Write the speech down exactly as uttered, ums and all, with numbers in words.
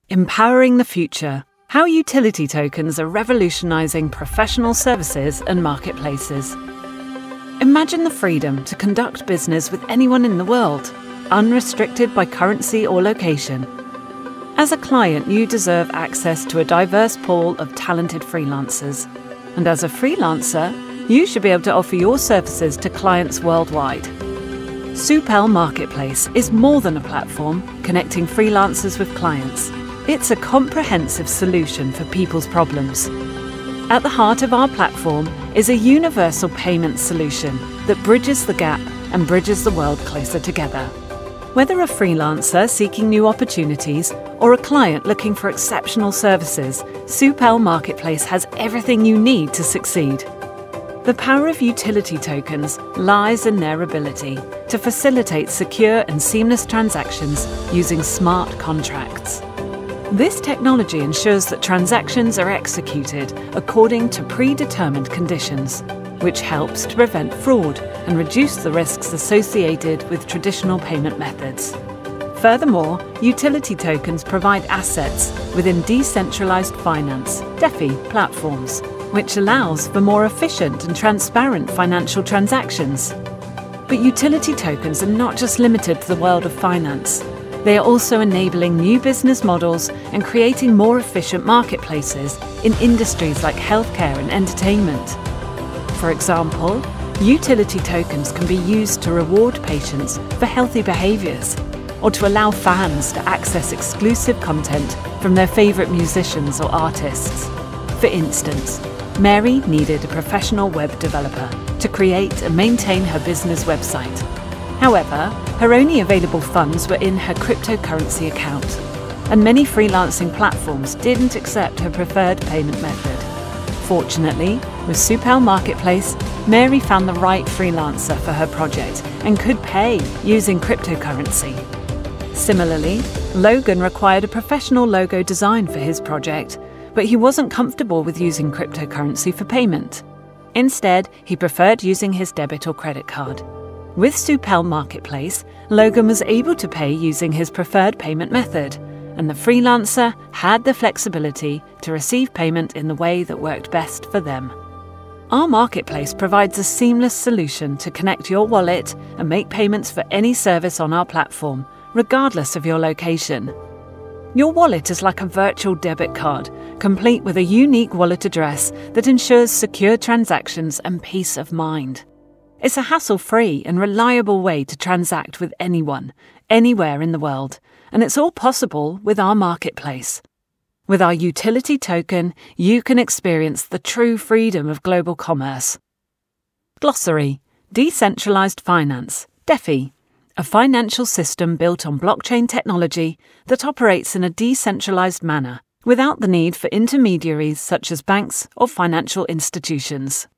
Empowering the future. How utility tokens are revolutionizing professional services and marketplaces. Imagine the freedom to conduct business with anyone in the world, unrestricted by currency or location. As a client, you deserve access to a diverse pool of talented freelancers. And as a freelancer, you should be able to offer your services to clients worldwide. Supel Marketplace is more than a platform connecting freelancers with clients. It's a comprehensive solution for people's problems. At the heart of our platform is a universal payment solution that bridges the gap and bridges the world closer together. Whether a freelancer seeking new opportunities or a client looking for exceptional services, Supel Marketplace has everything you need to succeed. The power of utility tokens lies in their ability to facilitate secure and seamless transactions using smart contracts. This technology ensures that transactions are executed according to predetermined conditions, which helps to prevent fraud and reduce the risks associated with traditional payment methods. Furthermore, utility tokens provide assets within decentralized finance (DeFi) platforms, which allows for more efficient and transparent financial transactions. But utility tokens are not just limited to the world of finance. They are also enabling new business models and creating more efficient marketplaces in industries like healthcare and entertainment. For example, utility tokens can be used to reward patients for healthy behaviors, or to allow fans to access exclusive content from their favorite musicians or artists. For instance, Mary needed a professional web developer to create and maintain her business website. However, her only available funds were in her cryptocurrency account, and many freelancing platforms didn't accept her preferred payment method. Fortunately, with Supel Marketplace, Mary found the right freelancer for her project and could pay using cryptocurrency. Similarly, Logan required a professional logo design for his project, but he wasn't comfortable with using cryptocurrency for payment. Instead, he preferred using his debit or credit card. With Supel Marketplace, Logan was able to pay using his preferred payment method, and the freelancer had the flexibility to receive payment in the way that worked best for them. Our marketplace provides a seamless solution to connect your wallet and make payments for any service on our platform, regardless of your location. Your wallet is like a virtual debit card, complete with a unique wallet address that ensures secure transactions and peace of mind. It's a hassle-free and reliable way to transact with anyone, anywhere in the world, and it's all possible with our marketplace. With our utility token, you can experience the true freedom of global commerce. Glossary: Decentralized finance, DeFi, a financial system built on blockchain technology that operates in a decentralized manner, without the need for intermediaries such as banks or financial institutions.